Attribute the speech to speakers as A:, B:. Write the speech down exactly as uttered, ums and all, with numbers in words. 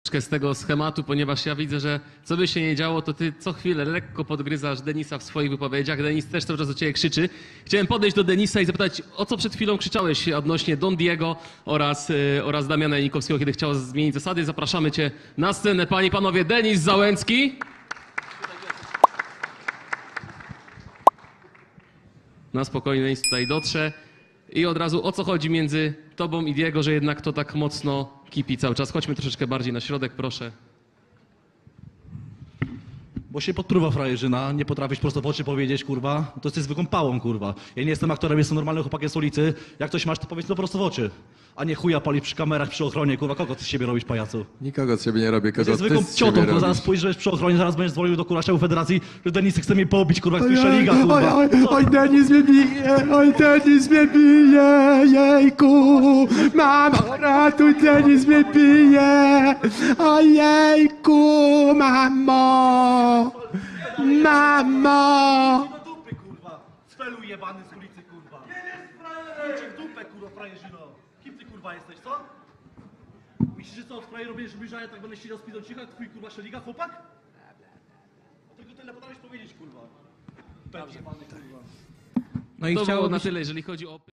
A: z tego schematu, ponieważ ja widzę, że co by się nie działo, to ty co chwilę lekko podgryzasz Denisa w swoich wypowiedziach. Denis też cały czas do ciebie krzyczy. Chciałem podejść do Denisa i zapytać, o co przed chwilą krzyczałeś odnośnie Don Diego oraz, yy, oraz Damiana Janikowskiego, kiedy chciał zmienić zasady. Zapraszamy cię na scenę, panie i panowie. Denis Załęcki. Na spokojnie Denis tutaj dotrze. I od razu o co chodzi między tobą i Diego, że jednak to tak mocno kipi cały czas. Chodźmy troszeczkę bardziej na środek, proszę.
B: Bo się podpruwa frajerzyna, nie potrafisz prosto w oczy powiedzieć, kurwa, to jesteś zwykłą pałą, kurwa. Ja nie jestem aktorem, jestem normalnym chłopakiem z ulicy. Jak coś masz, to powiedz to prosto w oczy. A nie chuja pali przy kamerach, przy ochronie, kurwa, kogo ty z siebie robisz, pajacu?
C: Nikogo z siebie nie robię, kogo
B: Jesteś
C: ty
B: zwykłą
C: z siebie
B: ciotą, kurwa, zaraz
C: robisz.
B: spojrzysz przy ochronie, zaraz będziesz dzwonił do kurwa szefu federacji, że Denis chce mnie pobić, kurwa, jak pierwsza liga, kurwa.
D: Oj, oj, oj, Denis mnie bije, oj, Denis mnie bije, jejku, mamo, ratuj, Denis mnie bije, ojejku, mamo, mamo.
B: Do dupy, kurwa, spelu jebany z ulicy, kurwa. Idźcie w dupę, kurwa, frajerzyno. Kim ty, kurwa, jesteś, co? Myślisz, że co, od frajeru będziesz obliżał, tak będę siedział z pizdą cicha, jak twój, kurwa, szeliga, chłopak? A tylko tyle potrafisz powiedzieć, kurwa. Pewnie, kurwa.
A: No i to było na tyle, jeżeli chodzi o...